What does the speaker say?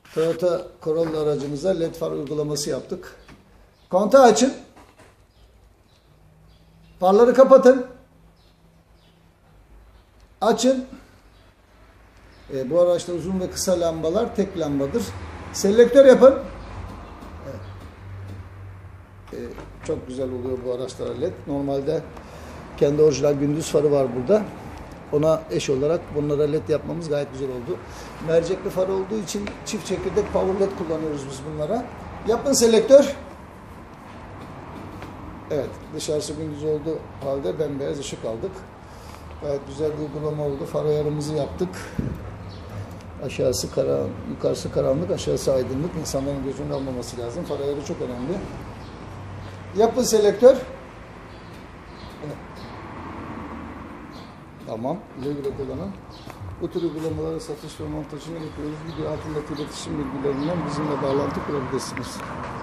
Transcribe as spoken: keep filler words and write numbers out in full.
Toyota Corolla aracımıza led far uygulaması yaptık. Kontağı açın. Farları kapatın. Açın. E, bu araçta uzun ve kısa lambalar tek lambadır. Selektör yapın. Evet. E, çok güzel oluyor bu araçlara led. Normalde kendi orijinal gündüz farı var burada. Ona eş olarak bunlara led yapmamız gayet güzel oldu. Mercekli far olduğu için çift çekirdek power led kullanıyoruz biz bunlara. Yapın selektör. Evet, dışarısı gündüz olduğu halde bembeyaz ışık aldık. Gayet güzel bir uygulama oldu. Far ayarımızı yaptık. Aşağısı karanlık, yukarısı karanlık, aşağısı aydınlık. İnsanların gözünün almaması lazım. Far ayarı çok önemli. Yapın selektör. Evet. Tamam, güle güle kullanın. Bu tür uygulamaları satış ve montajını yapıyoruz. Video altındaki iletişim bilgilerinden bizimle bağlantı kurabilirsiniz.